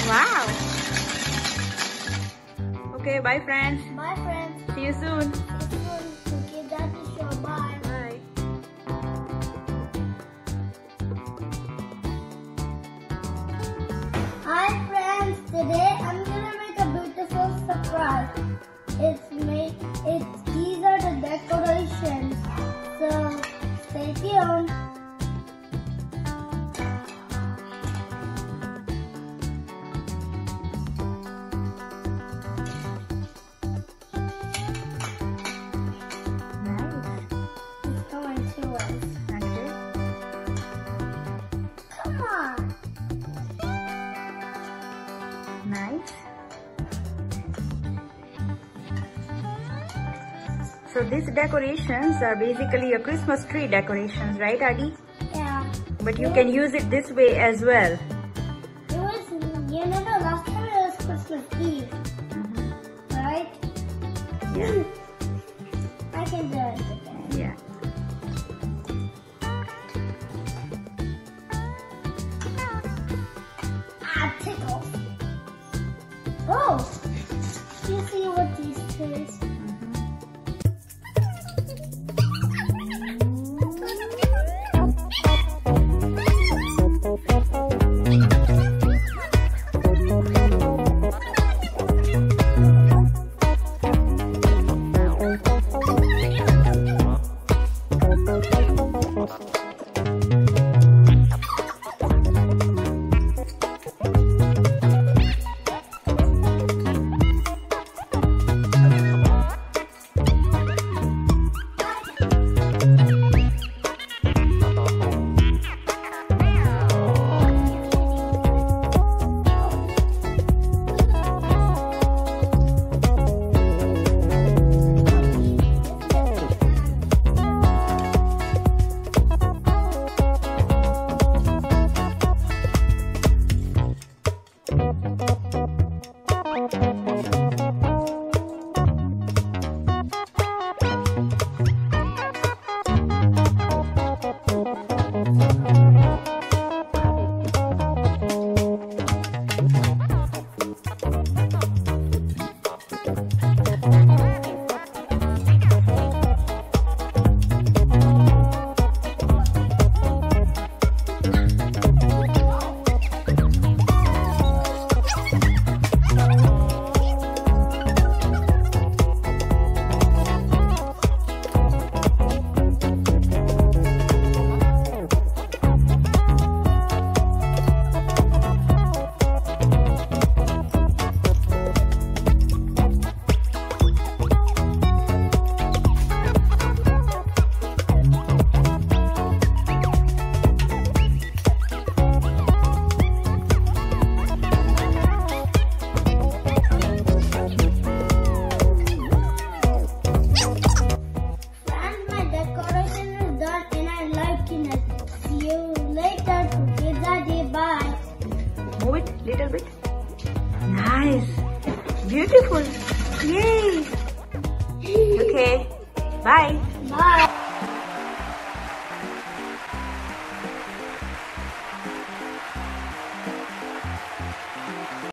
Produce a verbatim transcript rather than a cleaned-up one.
Wow. Okay, bye friends. Bye friends. See you soon. See you soon. Okay, that's the show. Bye. Bye. Hi friends. Today I'm gonna make a beautiful surprise. It's made. It's these are the decorations. So stay tuned. Nice. So these decorations are basically a Christmas tree decorations, right, Adi? Yeah. But you can use it this way as well. It was, you know, the last time it was Christmas Eve, Mm-hmm. right? Yeah. I can do it again. Yeah. Ah, tickles. Oh, you see what these trees? Move it little bit. Nice. Beautiful. Yay. Okay. Bye. Bye.